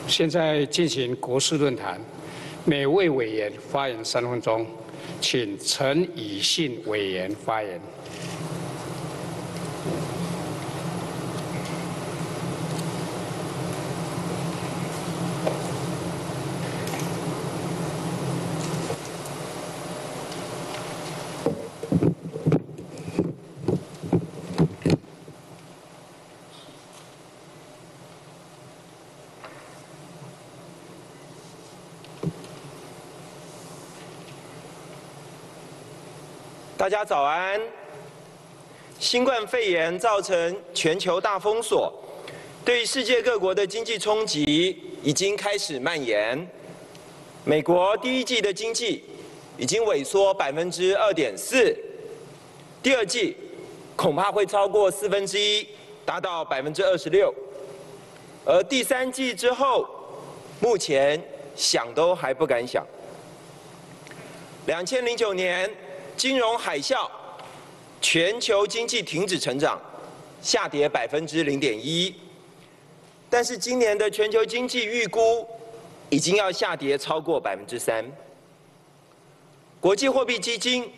现在进行国事论坛，每位委员发言3分钟，请陈以信委员发言。 大家早安。新冠肺炎造成全球大封锁，对世界各国的经济冲击已经开始蔓延。美国第一季的经济已经萎缩2.4%，第二季恐怕会超过1/4，达到26%。而第三季之后，目前想都还不敢想。2009年。金融海啸，全球经济停止成长，下跌0.1%。但是今年的全球经济预估已经要下跌超过3%。国际货币基金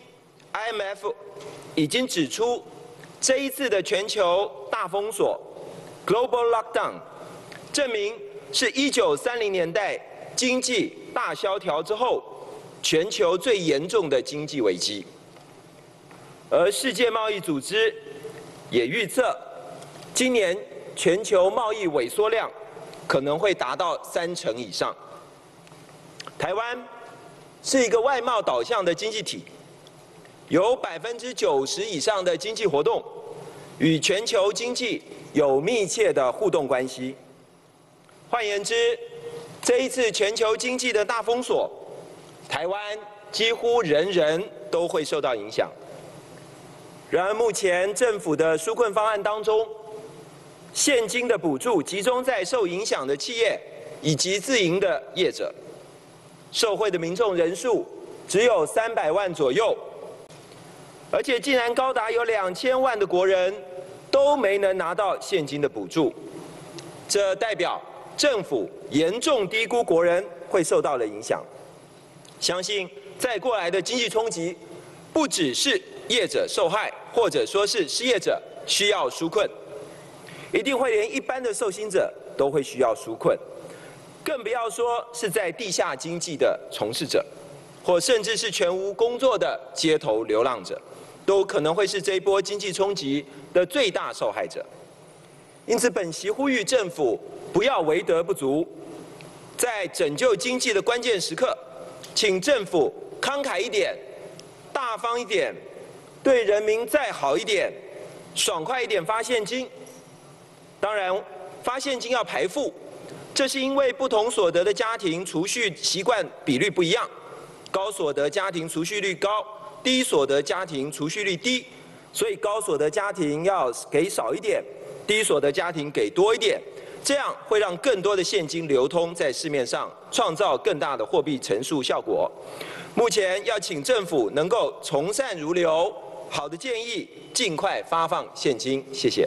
IMF 已经指出，这一次的全球大封锁 （Global Lockdown） 证明是1930年代经济大萧条之后全球最严重的经济危机。而世界贸易组织也预测，今年全球贸易萎缩量可能会达到30%以上。台湾是一个外贸导向的经济体，有90%以上的经济活动与全球经济有密切的互动关系。换言之，这一次全球经济的大封锁，台湾几乎人人都会受到影响。然而，目前政府的纾困方案当中，现金的补助集中在受影响的企业以及自营的业者，受惠的民众人数只有300万左右，而且竟然高达有2000万的国人都没能拿到现金的补助，这代表政府严重低估国人会受到的影响。相信再过来的经济冲击，不只是业者受害，或者说是失业者需要纾困，一定会连一般的受薪者都会需要纾困，更不要说是在地下经济的从事者，或甚至是全无工作的街头流浪者，都可能会是这一波经济冲击的最大受害者。因此，本席呼吁政府不要为德不足，在拯救经济的关键时刻，请政府慷慨一点，大方一点，对人民再好一点，爽快一点发现金。当然，发现金要排付，这是因为不同所得的家庭储蓄习惯比率不一样，高所得家庭储蓄率高，低所得家庭储蓄率低，所以高所得家庭要给少一点，低所得家庭给多一点，这样会让更多的现金流通在市面上，创造更大的货币乘数效果。目前要请政府能够从善如流，好的建议尽快发放现金，谢谢。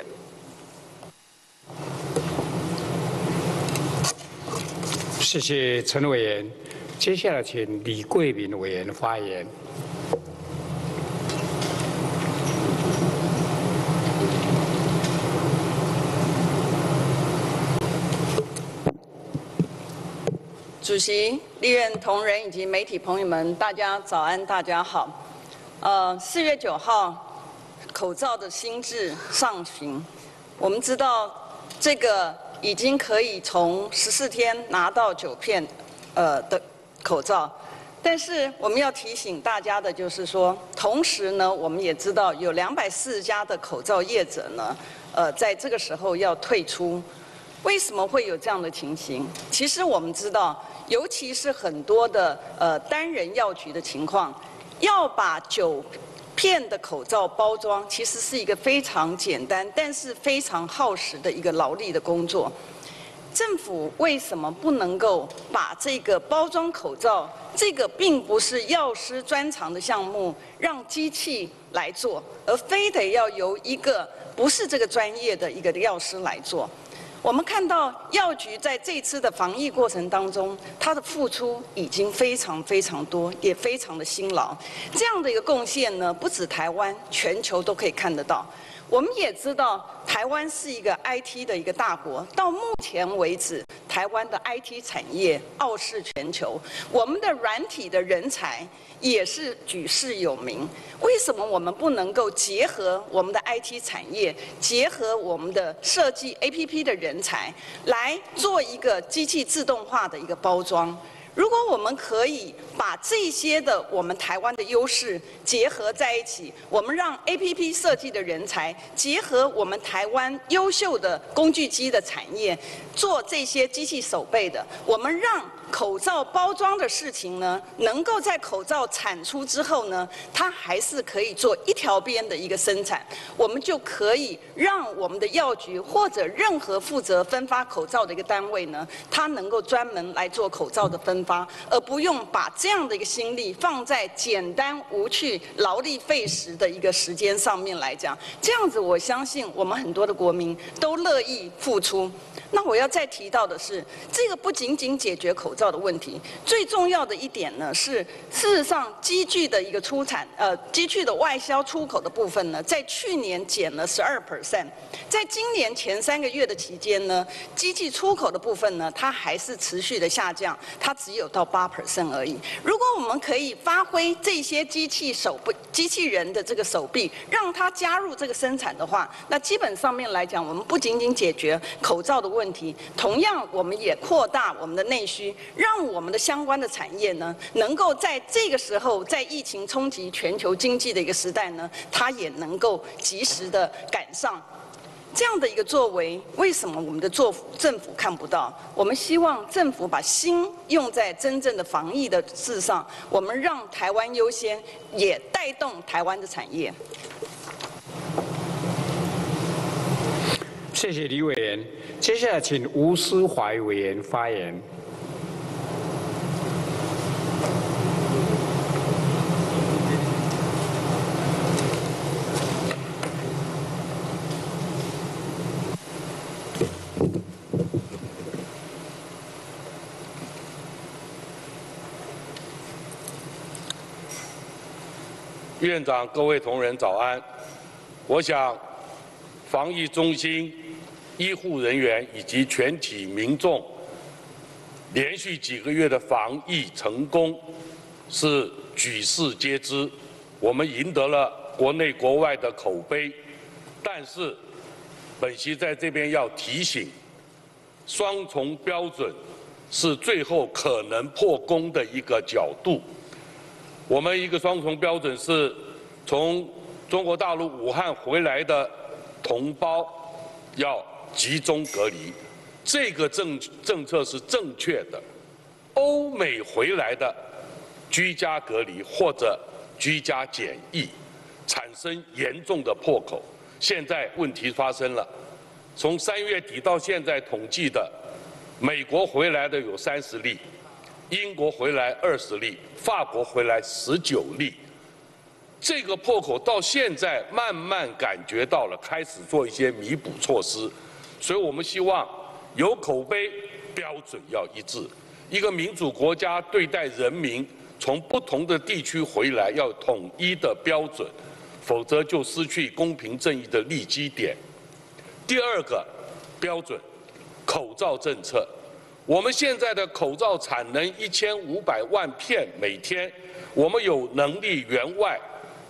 谢谢陈委员。接下来请李桂敏委员发言。 主席、立院同仁以及媒体朋友们，大家早安，大家好。4月9号，口罩的新制上旬，我们知道这个已经可以从14天拿到9片的口罩，但是我们要提醒大家的就是说，同时呢，我们也知道有240家的口罩业者呢，在这个时候要退出。为什么会有这样的情形？其实我们知道，尤其是很多的单人药局的情况，要把9片的口罩包装，其实是一个非常简单，但是非常耗时的一个劳力的工作。政府为什么不能够把这个包装口罩，这个并不是药师专长的项目，让机器来做，而非得要由一个不是这个专业的一个药师来做？ 我们看到药局在这次的防疫过程当中，它的付出已经非常多，也非常的辛劳。这样的一个贡献呢，不止台湾，全球都可以看得到。我们也知道，台湾是一个 IT 的一个大国，到目前为止，台湾的 IT 产业傲视全球，我们的软体的人才也是举世有名。为什么我们不能够结合我们的 IT 产业，结合我们的设计 APP 的人才，来做一个机器自动化的一个包装？如果我们可以把这些的我们台湾的优势结合在一起，我们让 APP 设计的人才结合我们台湾优秀的工具机的产业，做这些机器手背的，我们让口罩包装的事情呢，能够在口罩产出之后呢，它还是可以做一条边的一个生产，我们就可以让我们的药局或者任何负责分发口罩的一个单位呢，它能够专门来做口罩的分发，而不用把这样的一个心力放在简单无趣、劳力费时的一个时间上面来讲。这样子，我相信我们很多的国民都乐意付出。那我要再提到的是，这个不仅仅解决口罩的问题，最重要的一点呢是，事实上机具的一个机具的外销出口的部分呢，在去年减了12%，在今年前3个月的期间呢，机器出口的部分呢，它还是持续的下降，它只有到8% 而已。如果我们可以发挥这些机器人的这个手臂，让它加入这个生产的话，那基本上面来讲，我们不仅仅解决口罩的问题，同样我们也扩大我们的内需，让我们的相关的产业呢，能够在这个时候，在疫情冲击全球经济的一个时代呢，它也能够及时的赶上。这样的一个作为，为什么我们的政府看不到？我们希望政府把心用在真正的防疫的事上，我们让台湾优先，也带动台湾的产业。 谢谢李委员。接下来请吴思怀委员发言。 院长、各位同仁早安。我想，防疫中心、医护人员以及全体民众连续几个月的防疫成功是举世皆知，我们赢得了国内国外的口碑。但是，本席在这边要提醒，双重标准是最后可能破功的一个角度。我们一个双重标准是，从中国大陆武汉回来的同胞要集中隔离，这个政策是正确的。欧美回来的居家隔离或者居家检疫，产生严重的破口。现在问题发生了，从3月底到现在统计的，美国回来的有30例。英国回来20例，法国回来19例，这个破口到现在慢慢感觉到了，开始做一些弥补措施，所以我们希望有口碑，标准要一致。一个民主国家对待人民，从不同的地区回来要统一的标准，否则就失去公平正义的立基点。第二个标准，口罩政策。我们现在的口罩产能1500万片每天，我们有能力援外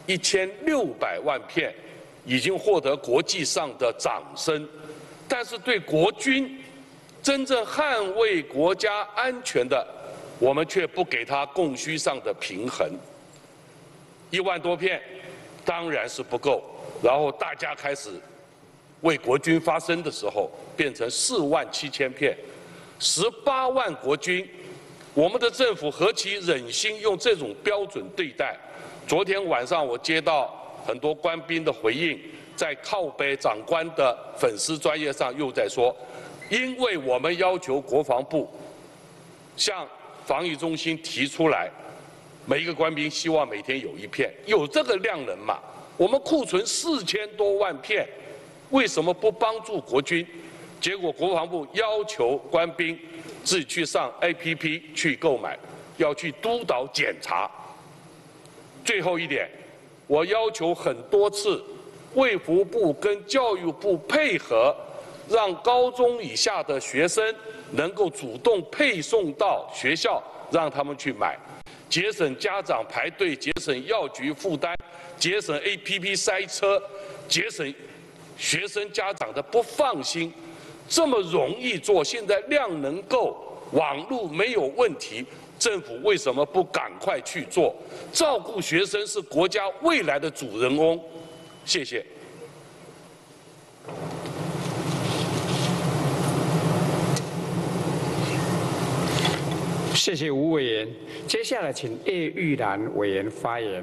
1600万片，已经获得国际上的掌声。但是对国军真正捍卫国家安全的，我们却不给他供需上的平衡。1万多片当然是不够，然后大家开始为国军发声的时候，变成47000片。18万国军，我们的政府何其忍心用这种标准对待？昨天晚上我接到很多官兵的回应，在靠北长官的粉丝专页上又在说，因为我们要求国防部向防疫中心提出来，每一个官兵希望每天有1片，有这个量能嘛？我们库存4000多万片，为什么不帮助国军？ 结果国防部要求官兵自己去上 APP 去购买，要去督导检查。最后一点，我要求很多次，卫福部跟教育部配合，让高中以下的学生能够主动配送到学校，让他们去买，节省家长排队，节省药局负担，节省 APP 塞车，节省学生家长的不放心。这么容易做，现在量能够，网络没有问题，政府为什么不赶快去做？照顾学生是国家未来的主人翁。谢谢。 谢谢吴委员。接下来请叶玉兰委员发言。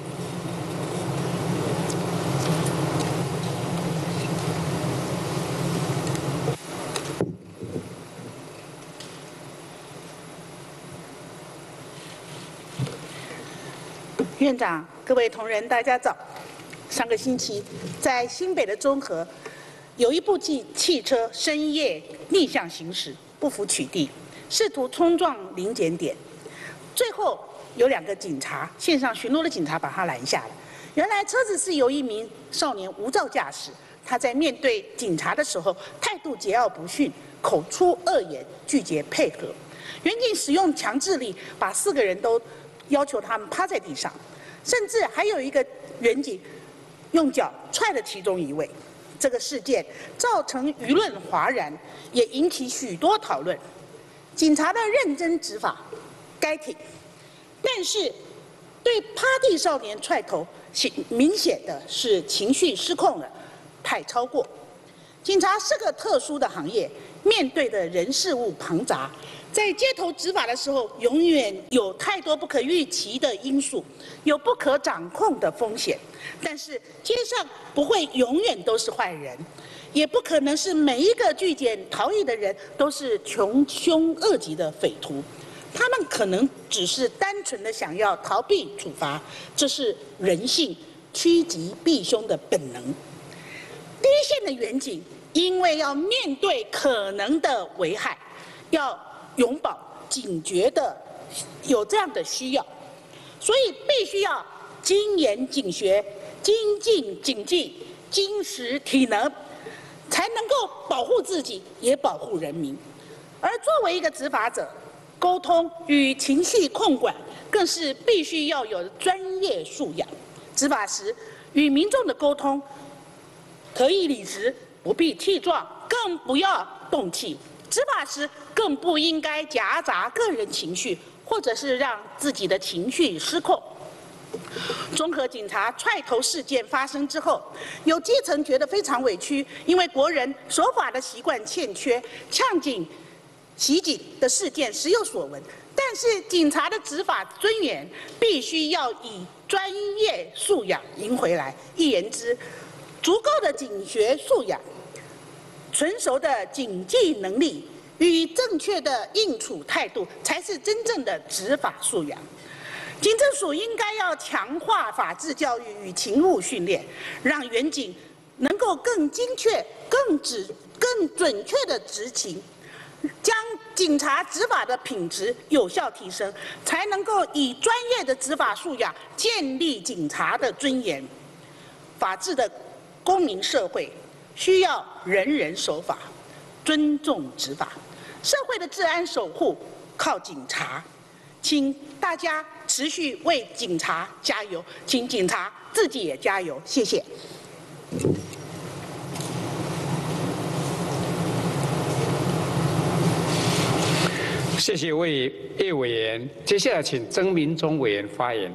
院长、各位同仁，大家早。上个星期，在新北的中和，有一部汽车深夜逆向行驶，不服取缔，试图冲撞临检点，最后有2个警察，线上巡逻的警察把他拦下了。原来车子是由一名少年无照驾驶，他在面对警察的时候态度桀骜不驯，口出恶言，拒绝配合。员警使用强制力，把4个人都要求他们趴在地上。甚至还有一个员警用脚踹了其中1位。这个事件造成舆论哗然，也引起许多讨论。警察的认真执法该挺，但是对趴地少年踹头，明显的是情绪失控了，太超过。警察是个特殊的行业，面对的人事物庞杂。在街头执法的时候，永远有太多不可预期的因素，有不可掌控的风险。但是街上不会永远都是坏人，也不可能是每一个拒检逃逸的人都是穷凶恶极的匪徒。他们可能只是单纯的想要逃避处罚，这是人性趋吉避凶的本能。第一线的员警因为要面对可能的危害，要永葆警觉的有这样的需要，所以必须要精研警学、精进警纪、精实体能，才能够保护自己，也保护人民。而作为一个执法者，沟通与情绪控管更是必须要有专业素养。执法时与民众的沟通，可以理直，不必气壮，更不要动气。执法时更不应该夹杂个人情绪，或者是让自己的情绪失控。中和警察踹头事件发生之后，有基层觉得非常委屈，因为国人守法的习惯欠缺，呛警、袭警的事件时有所闻。但是警察的执法尊严必须要以专业素养赢回来。一言之，足够的警学素养、纯熟的警纪能力与正确的应处态度，才是真正的执法素养。警政署应该要强化法治教育与勤务训练，让员警能够更精确、更准确的执勤，将警察执法的品质有效提升，才能够以专业的执法素养建立警察的尊严。法治的公民社会需要人人守法，尊重执法。社会的治安守护靠警察，请大家持续为警察加油，请警察自己也加油。谢谢。 谢谢叶委员。接下来请曾明忠委员发言。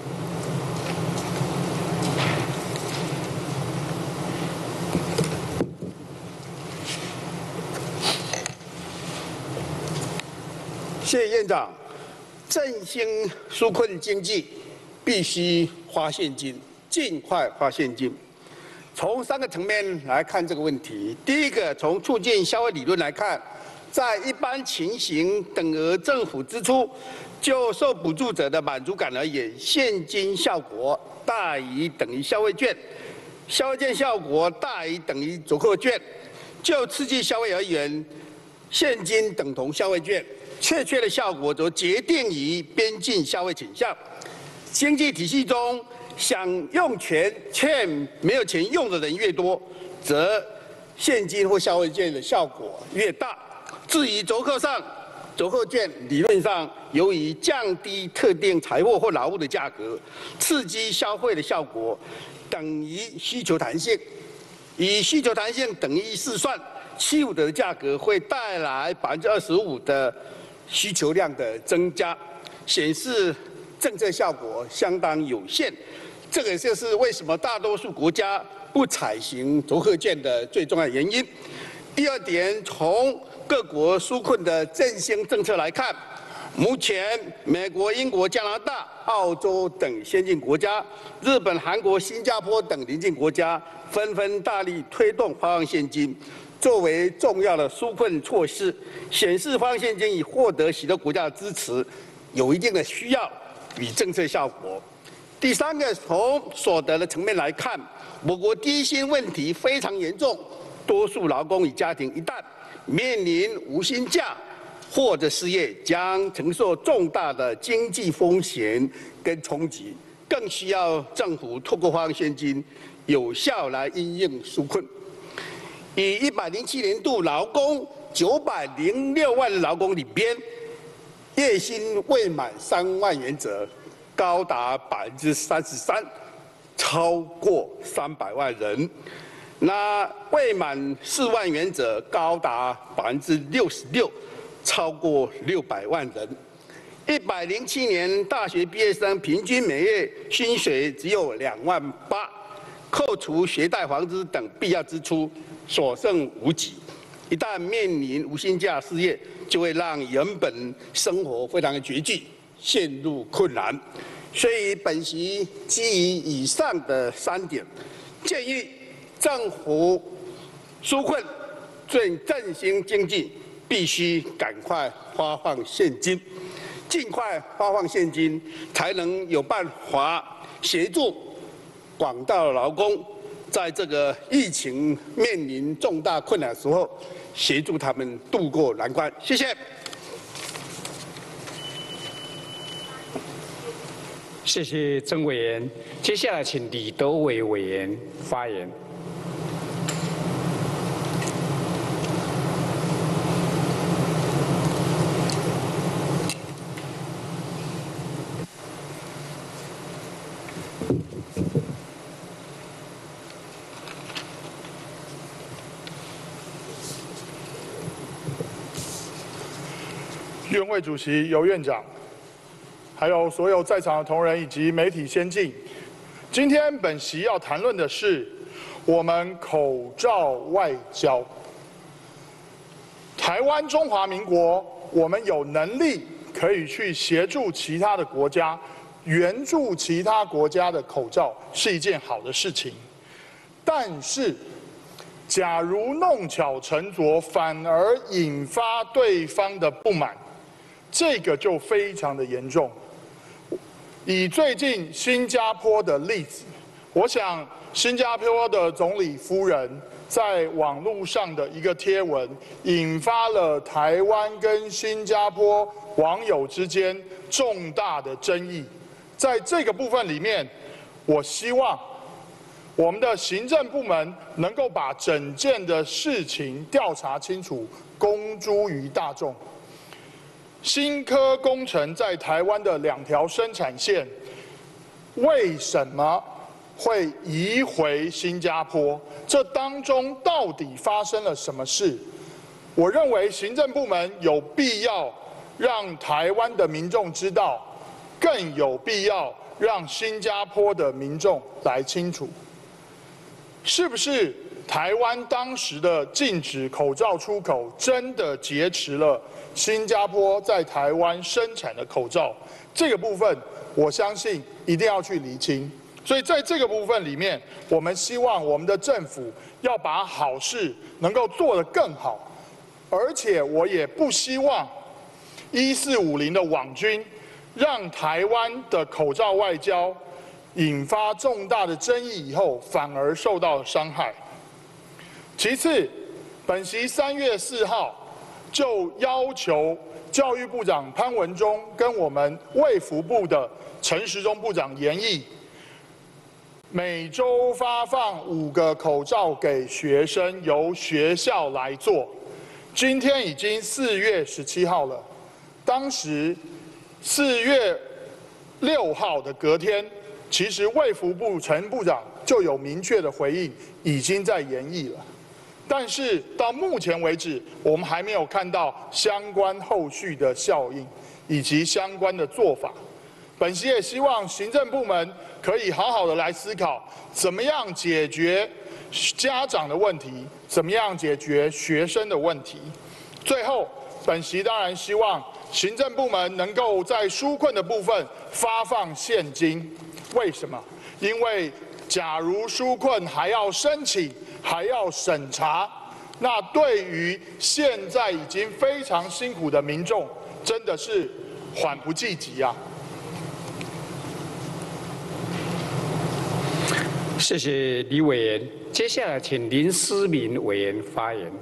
谢谢院长。振兴纾困经济，必须花现金，尽快花现金。从3个层面来看这个问题。第一个，从促进消费理论来看，在一般情形，等额政府支出，就受补助者的满足感而言，现金效果大于等于消费券，消费券效果大于等于折扣券。 就刺激消费而言，现金等同消费券，确切的效果则决定于边境消费倾向。经济体系中，想用钱却没有钱用的人越多，则现金或消费券的效果越大。至于折扣券理论上由于降低特定财货或劳务的价格，刺激消费的效果等于需求弹性。以需求弹性等于试算，75的价格会带来25%的需求量的增加，显示政策效果相当有限。这个就是为什么大多数国家不采行折扣券的最重要原因。第二点，从各国纾困的振兴政策来看，目前美国、英国、加拿大、澳洲等先进国家，日本、韩国、新加坡等邻近国家纷纷大力推动发放现金，作为重要的纾困措施，显示发放现金已获得许多国家的支持，有一定的需要与政策效果。第三个，从所得的层面来看，我国低薪问题非常严重，多数劳工与家庭一旦面临无薪假或者失业，将承受重大的经济风险跟冲击，更需要政府透过发放现金，有效来因应纾困。以107年度劳工906万劳工里边，月薪未满3万元者高达33%，超过300万人。那未满4万元者高达66%，超过600万人。107年大学毕业生平均每月薪水只有2万8，扣除学贷、房租等必要支出，所剩无几。一旦面临无薪假失业，就会让原本生活非常的拮据，陷入困难。所以本席基于以上的3点，建议政府纾困、振兴经济，必须赶快发放现金，尽快发放现金，才能有办法协助广大的劳工，在这个疫情面临重大困难的时候，协助他们渡过难关。谢谢。 谢谢曾委员。接下来请李德伟委员发言。 院会主席尤院长，还有所有在场的同仁以及媒体先进，今天本席要谈论的是我们口罩外交。台湾中华民国，我们有能力可以去协助其他的国家，援助其他国家的口罩是一件好的事情。但是，假如弄巧成拙，反而引发对方的不满，这个就非常的严重。以最近新加坡的例子，我想新加坡的总理夫人在网络上的一个贴文，引发了台湾跟新加坡网友之间重大的争议。在这个部分里面，我希望我们的行政部门能够把整件的事情调查清楚，公诸于大众。新科工程在台湾的2条生产线，为什么会移回新加坡？这当中到底发生了什么事？我认为行政部门有必要让台湾的民众知道，更有必要让新加坡的民众来清楚，是不是台湾当时的禁止口罩出口真的劫持了新加坡在台湾生产的口罩？这个部分我相信一定要去厘清。所以在这个部分里面，我们希望我们的政府要把好事能够做得更好，而且我也不希望1450的网军让台湾的口罩外交引发重大的争议以后，反而受到了伤害。其次， 本席3月4号就要求教育部长潘文忠跟我们卫福部的陈时中部长研议，每周发放5个口罩给学生，由学校来做。今天已经4月17号了，当时4月6号的隔天，其实卫福部陈部长就有明确的回应，已经在研议了。但是到目前为止，我们还没有看到相关后续的效应以及相关的做法。本席也希望行政部门可以好好的来思考，怎么样解决家长的问题，怎么样解决学生的问题。最后，本席当然希望行政部门能够在纾困的部分发放现金。为什么？因为假如纾困还要申请，还要审查，那对于现在已经非常辛苦的民众，真的是缓不济急啊！ 谢谢李委员。接下来，请林思明委员发言。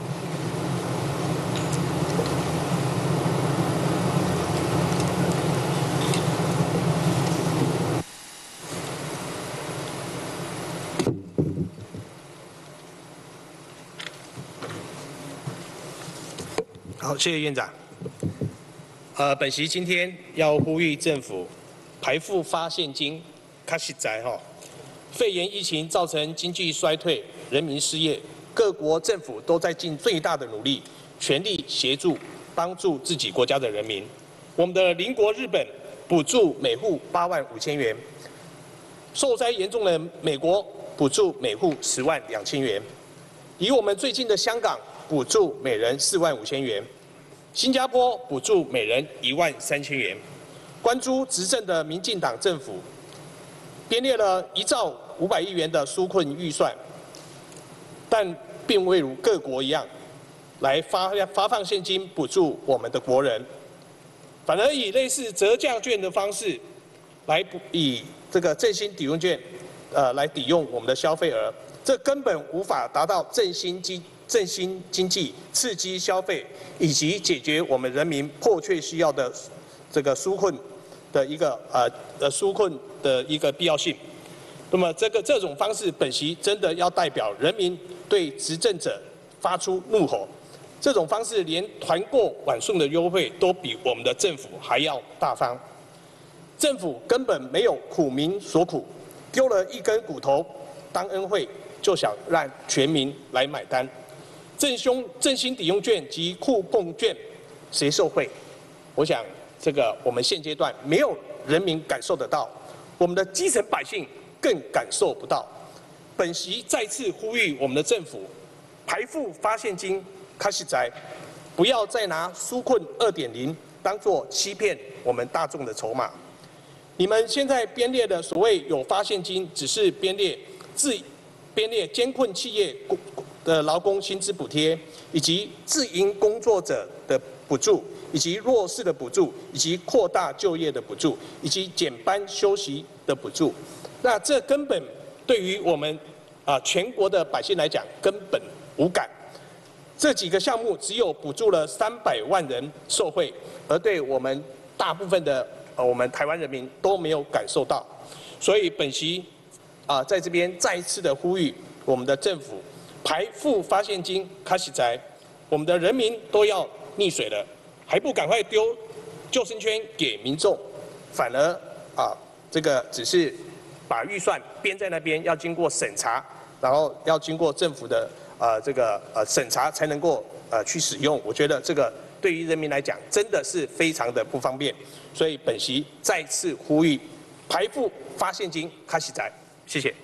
好，谢谢院长。本席今天要呼吁政府排富发现金，较实在哈。肺炎疫情造成经济衰退，人民失业，各国政府都在尽最大的努力，全力协助帮助自己国家的人民。我们的邻国日本补助每户85000元，受灾严重的美国补助每户102000元，离我们最近的香港补助每人45000元，新加坡补助每人13000元。关注执政的民进党政府编列了1兆500亿元的纾困预算，但并未如各国一样来发放现金补助我们的国人，反而以类似折价券的方式来以这个振兴抵用券来抵用我们的消费额，这根本无法达到振兴经济、刺激消费以及解决我们人民迫切需要的这个纾困的一个纾困的一个必要性。那么这种方式，本席真的要代表人民对执政者发出怒吼。这种方式连团购晚送的优惠都比我们的政府还要大方。政府根本没有苦民所苦，丢了一根骨头当恩惠，就想让全民来买单。振兴抵用券及酷碰券，谁受惠？我想这个我们现阶段没有人民感受得到，我们的基层百姓更感受不到。本席再次呼吁我们的政府，排富发现金，较实在，不要再拿纾困2.0当作欺骗我们大众的筹码。你们现在编列的所谓有发现金，只是编列艰困企业的劳工薪资补贴，以及自营工作者的补助，以及弱势的补助，以及扩大就业的补助，以及减班休息的补助。那这根本对于我们全国的百姓来讲根本无感。这几个项目只有补助了300万人受惠，而对我们大部分的我们台湾人民都没有感受到。所以本席在这边再一次的呼吁我们的政府排富发现金，较实在，我们的人民都要溺水了，还不赶快丢救生圈给民众，反而这个只是把预算编在那边，要经过审查，然后要经过政府的审查才能够去使用。我觉得这个对于人民来讲真的是非常的不方便，所以本席再次呼吁排富发现金，较实在。谢谢。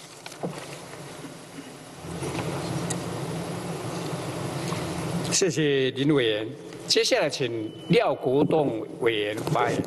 谢谢林委员。接下来请廖国栋委员发言。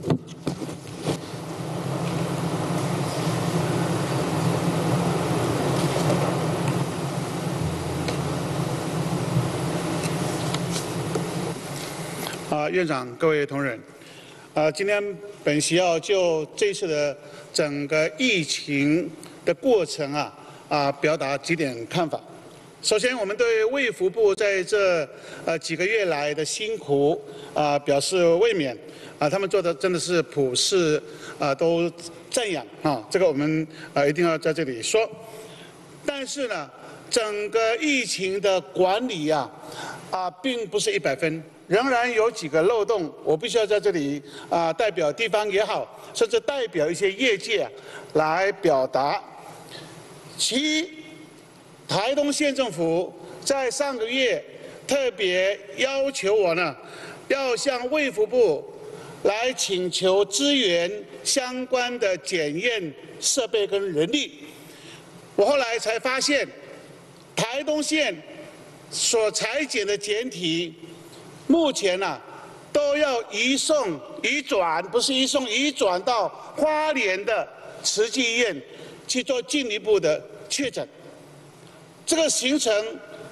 院长、各位同仁，今天本席要就这次的整个疫情的过程表达几点看法。 首先，我们对卫福部在这几个月来的辛苦表示慰勉他们做的真的是普世都赞扬这个我们一定要在这里说。但是呢，整个疫情的管理并不是100分，仍然有几个漏洞，我必须要在这里代表地方也好，甚至代表一些业界来表达。其一，台东县政府在上个月特别要求我呢，要向卫福部来请求支援相关的检验设备跟人力。我后来才发现，台东县所采检的检体，目前都要移转，不是移转到花莲的慈济医院去做进一步的确诊。这个行程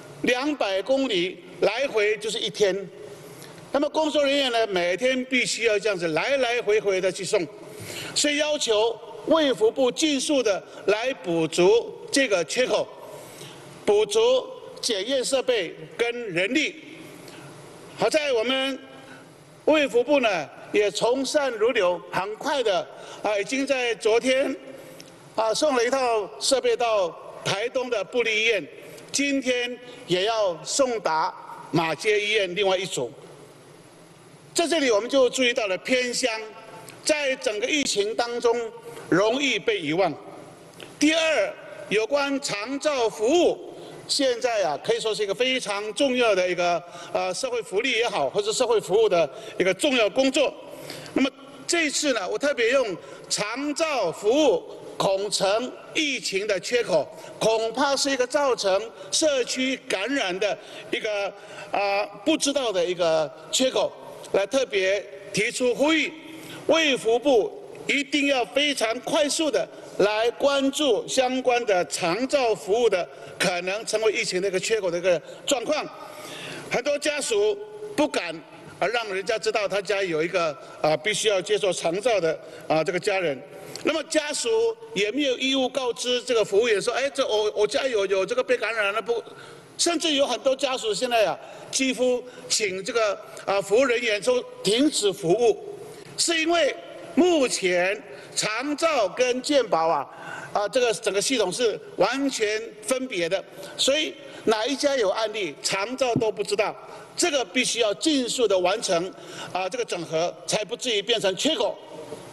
200公里，来回就是1天。那么工作人员呢，每天必须要这样子来来回回的去送，所以要求卫福部尽速的来补足这个缺口，补足检验设备跟人力。好在我们卫福部呢也从善如流，很快的已经在昨天送了一套设备到台东的部立医院，今天也要送达马偕医院另外一组。在这里我们就注意到了偏乡在整个疫情当中容易被遗忘。第二，有关长照服务，现在可以说是一个非常重要的一个社会福利也好，或者社会服务的一个重要工作。那么这一次呢，我特别用长照服务恐成疫情的缺口，恐怕是一个造成社区感染的一个不知道的一个缺口，来特别提出呼吁，卫福部一定要非常快速的来关注相关的长照服务的可能成为疫情的一个缺口的一个状况。很多家属不敢让人家知道他家有一个必须要接受长照的这个家人。那么家属也没有义务告知这个服务员说，这我家有这个被感染了不，甚至有很多家属现在几乎请这个服务人员说停止服务，是因为目前长照跟健保这个整个系统是完全分别的，所以哪一家有案例，长照都不知道，这个必须要尽速的完成这个整合，才不至于变成缺口。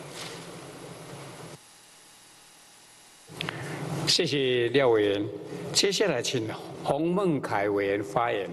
谢谢廖委员，接下来请洪孟凯委员发言。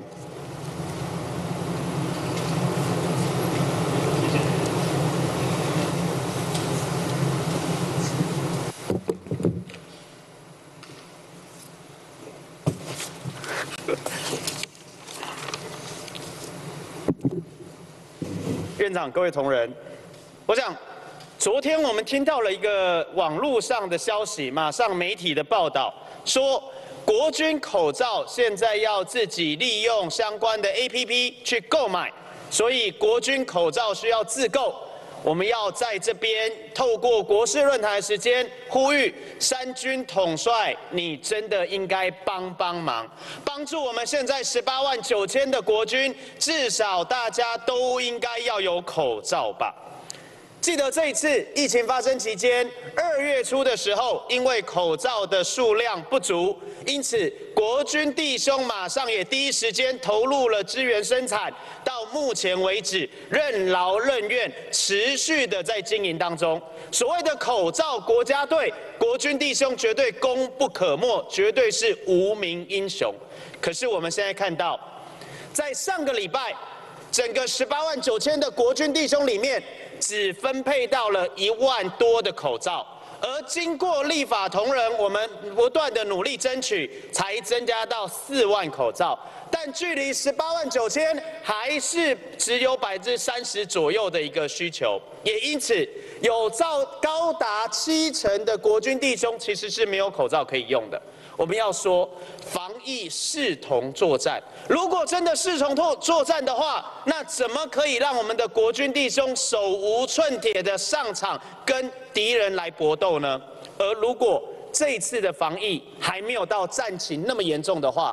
院长、各位同仁，我想，昨天我们听到了一个网络上的消息，马上媒体的报道说，国军口罩现在要自己利用相关的 APP 去购买，所以国军口罩需要自购。我们要在这边透过国事论坛时间呼吁三军统帅，你真的应该帮忙，帮助我们现在18万9千的国军，至少大家都应该要有口罩吧。记得这一次疫情发生期间，2月初的时候，因为口罩的数量不足，因此国军弟兄马上也第一时间投入了支援生产，到目前为止任劳任怨，持续的在经营当中。所谓的口罩国家队，国军弟兄绝对功不可没，绝对是无名英雄。可是我们现在看到，在上个礼拜，整个18万9千的国军弟兄里面，只分配到了1万多的口罩，而经过立法同仁我们不断的努力争取，才增加到4万口罩，但距离18万9千还是只有30%左右的一个需求，也因此有高达70%的国军弟兄其实是没有口罩可以用的。我们要说，防疫视同作战。如果真的视同作战的话，那怎么可以让我们的国军弟兄手无寸铁的上场跟敌人来搏斗呢？而如果这一次的防疫还没有到战情那么严重的话，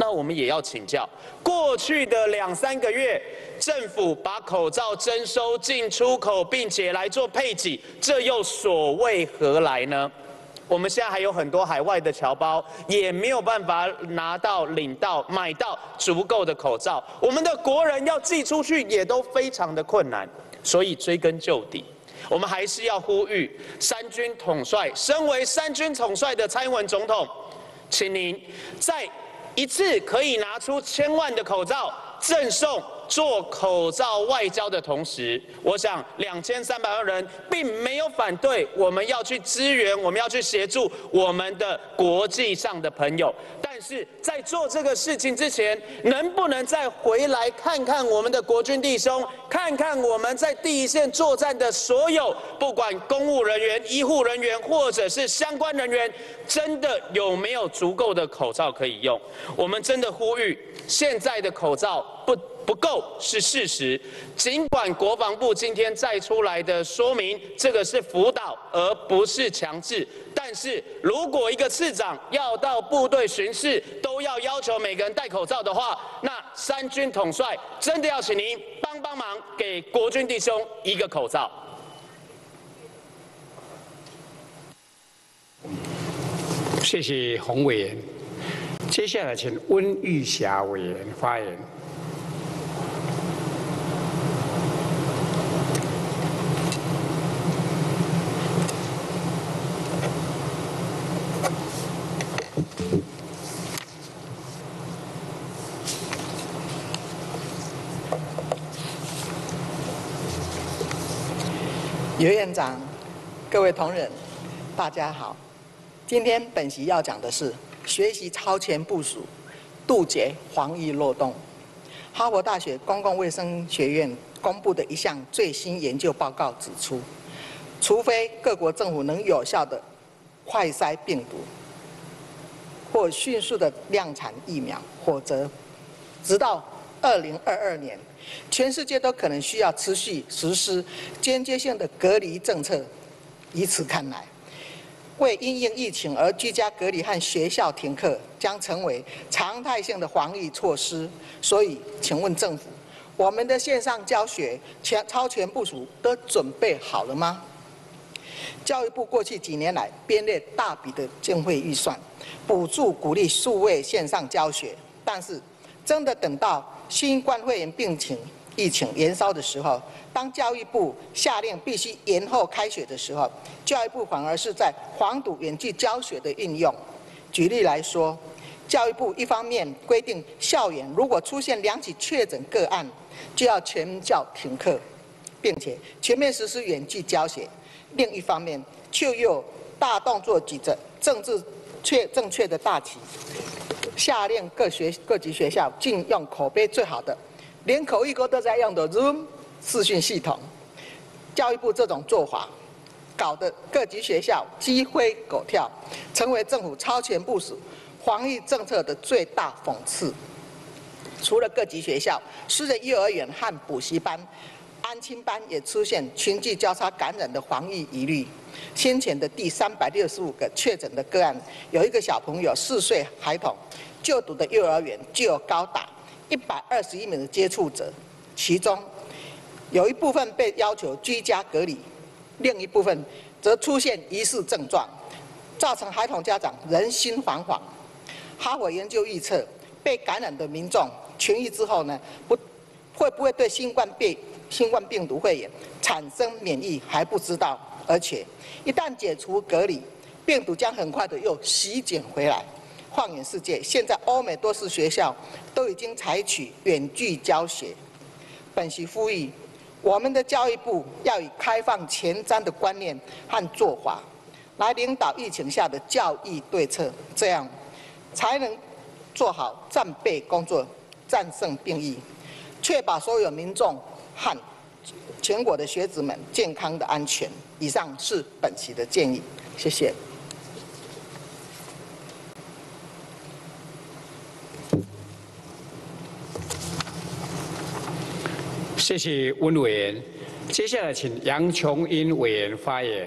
那我们也要请教，过去的2、3个月，政府把口罩征收进出口，并且来做配给，这又所谓何来呢？我们现在还有很多海外的侨胞也没有办法拿到、领到、买到足够的口罩，我们的国人要寄出去也都非常的困难。所以追根究底，我们还是要呼吁三军统帅，身为三军统帅的蔡英文总统，请您在一次可以拿出1000万的口罩赠送做口罩外交的同时，我想2300万人并没有反对我们要去支援，我们要去协助我们的国际上的朋友。但是在做这个事情之前，能不能再回来看看我们的国军弟兄，看看我们在第一线作战的所有，不管公务人员、医护人员或者是相关人员，真的有没有足够的口罩可以用？我们真的呼吁，现在的口罩不够是事实，尽管国防部今天再出来的说明，这个是辅导而不是强制。但是如果一个次长要到部队巡视，都要求每个人戴口罩的话，那三军统帅真的要请您帮忙，给国军弟兄一个口罩。 谢谢洪委员。接下来请温玉霞委员发言。 尤院长，各位同仁，大家好。今天本席要讲的是学习超前部署，杜绝防疫漏洞。哈佛大学公共卫生学院公布的一项最新研究报告指出，除非各国政府能有效的快筛病毒，或迅速的量产疫苗，否则直到2022年，全世界都可能需要持续实施间接性的隔离政策。以此看来，为因应疫情而居家隔离和学校停课将成为常态性的防疫措施。所以，请问政府，我们的线上教学超前部署都准备好了吗？教育部过去几年来编列大笔的经费预算，补助鼓励数位线上教学，但是真的等到新冠肺炎疫情延烧的时候，当教育部下令必须延后开学的时候，教育部反而是在防堵远距教学的运用。举例来说，教育部一方面规定校园如果出现2起确诊个案，就要全校停课，并且全面实施远距教学；另一方面却又大动作举着政治正确的大旗，下令各级学校禁用口碑最好的，连口译哥都在用的 Zoom 视讯系统。教育部这种做法，搞得各级学校鸡飞狗跳，成为政府超前部署防疫政策的最大讽刺。除了各级学校，私人幼儿园和补习班、安亲班也出现群聚交叉感染的防疫疑虑。先前的第365个确诊的个案，有一个小朋友4岁孩童就读的幼儿园就有高达121名的接触者，其中有一部分被要求居家隔离，另一部分则出现疑似症状，造成孩童家长人心惶惶。哈佛研究预测，被感染的民众痊愈之后呢，会不会对新冠病毒肺炎产生免疫还不知道，而且一旦解除隔离，病毒将很快的又席卷回来。放眼世界，现在欧美多数学校都已经采取远距教学。本席呼吁，我们的教育部要以开放前瞻的观念和做法，来领导疫情下的教育对策，这样才能做好战备工作，战胜病疫，确保所有民众和全国的学子们健康的安全。以上是本席的建议，谢谢。 谢谢温委员。接下来请杨琼英委员发言。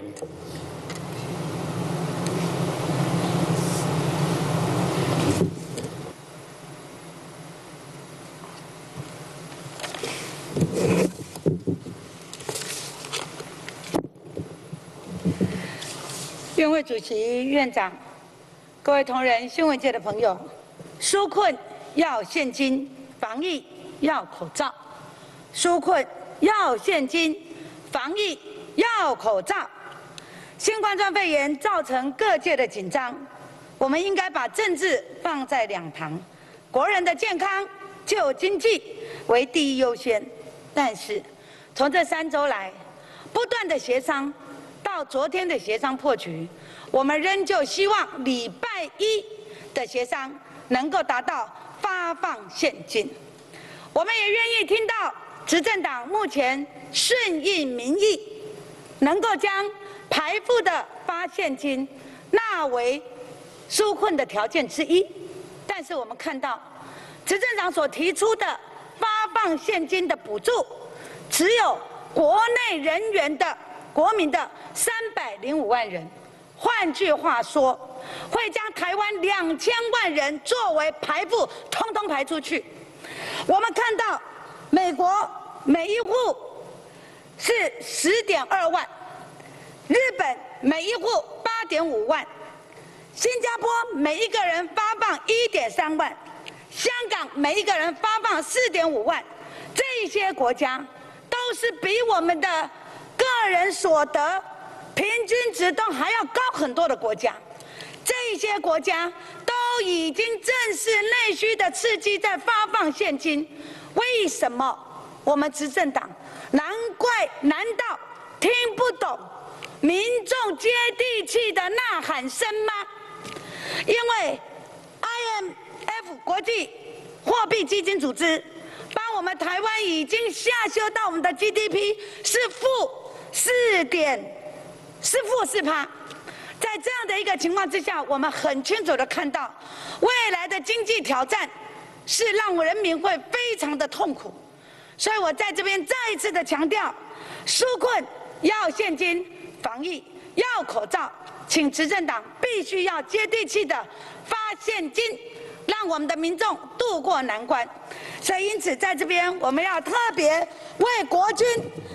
院会主席、院长、各位同仁、新闻界的朋友，纾困要现金，防疫要口罩。纾困要现金，防疫要口罩。新冠状肺炎造成各界的紧张，我们应该把政治放在两旁，国人的健康、救经济为第一优先。但是，从这3周来，不断的协商，到昨天的协商破局，我们仍旧希望礼拜一的协商能够达到发放现金。我们也愿意听到执政党目前顺应民意，能够将排富的发现金纳为纾困的条件之一。但是我们看到，执政党所提出的发放现金的补助，只有国内人员的国民的305万人，换句话说，会将台湾2000万人作为排富，通通排出去。我们看到，美国每一户是10.2万，日本每一户8.5万，新加坡每一个人发放1.3万，香港每一个人发放4.5万，这些国家都是比我们的个人所得平均值都还要高很多的国家。这些国家都已经正视内需的刺激，在发放现金。为什么我们执政党难道听不懂民众接地气的呐喊声吗？因为 IMF 国际货币基金组织把我们台湾已经下修到我们的 GDP 是负4%。在这样的一个情况之下，我们很清楚的看到，未来的经济挑战是让人民会非常的痛苦。所以我在这边再一次的强调，纾困要现金，防疫要口罩，请执政党必须要接地气的发现金，让我们的民众渡过难关。所以因此在这边我们要特别为国军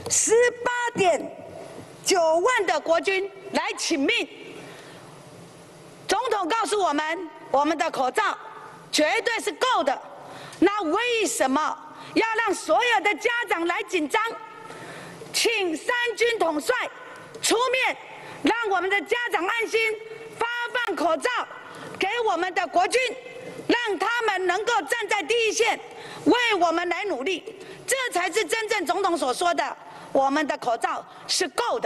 18.9万的国军来请命。总统告诉我们，我们的口罩绝对是够的，那为什么要让所有的家长来紧张？请3军统帅出面，让我们的家长安心，发放口罩给我们的国军，让他们能够站在第一线，为我们来努力，这才是真正总统所说的，我们的口罩是够的。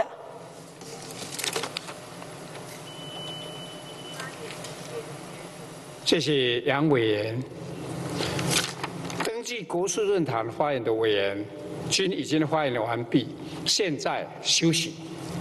谢谢杨委员。登记国事论坛发言的委员均已经发言完毕，现在休息。